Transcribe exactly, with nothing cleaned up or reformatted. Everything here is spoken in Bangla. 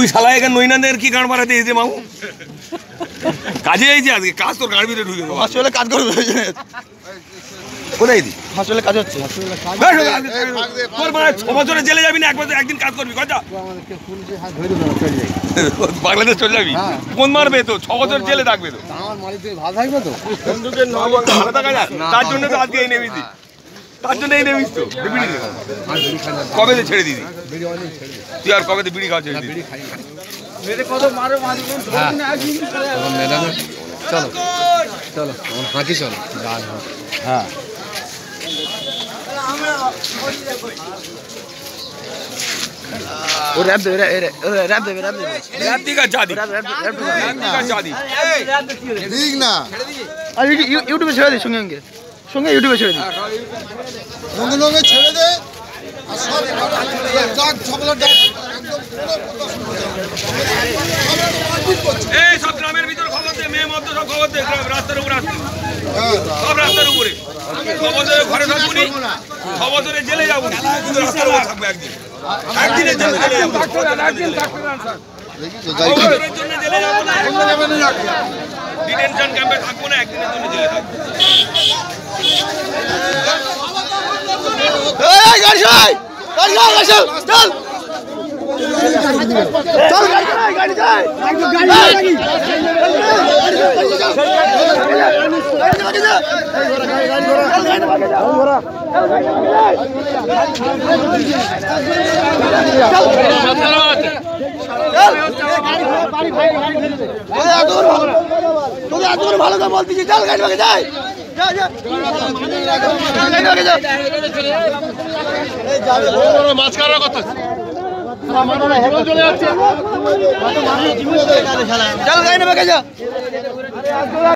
তুই শালা এখানে নৈনাদের কি গান মারাতে এসে মামু কাজে এই যে আজকে কাজ তোর গাড়ির ভিতরে ঢুকে দেবো হসপিটালে কাজ করবে কোথায় দি হসপিটালে কাজ হচ্ছে তোর মানে ছ বছরে জেলে যাবি না এক বছর একদিন কাজ করবি কথা বাংলাদেশ চলে যাবি কোন মারবে তো ছ বছর জেলে থাকবে তো আমার মালিক ভালো থাকবে তো বন্ধুকে ভালো থাকা যায় তার জন্য তো আজকে এই নেমেছি তার জন্য এই নেমিস তো কবে তো ছেড়ে দিদি তুই আর কবে তো বিড়ি খাওয়া ছেড়ে দিদি চলো চলো হাঁকি চলো হ্যাঁ वो रैप दे रैप दे रैप दे रैप दी का जादी रैप दी का जादी ठीक ना আর ইউটিউবে ছেড়ে দিই সঙ্গে সঙ্গে সঙ্গে ইউটিউবে ছেড়ে দিই সঙ্গে সঙ্গে ছেড়ে দে আর সব ডাক ছবলা ডাক এই সব গ্রামের ভিতর খবর দে মেয়ে মত সব খবর দে রাস্তার উপর আসতে সব রাস্তার উপরে খবর দে ঘরে থাকবো নি খবর ধরে জেলে যাবো রাস্তার উপর থাকবো একদিন একদিনের জন্য জেলে যাবো একদিন ডাক্তার আনসার খবরের জন্য জেলে যাবো না ডিটেনশন ক্যাম্পে থাকবো না একদিনের জন্য জেলে থাকবো এই গাড়ি চাই গাড়ি চাই গাড়ি চল চল গাড়ি চাই গাড়ি চাই গাড়ি লাগি ভালো কথা বলতেছি চল গাড়ি ভাগে যাই মাছ কাটার কথা চল গাড়ি ভাগে যা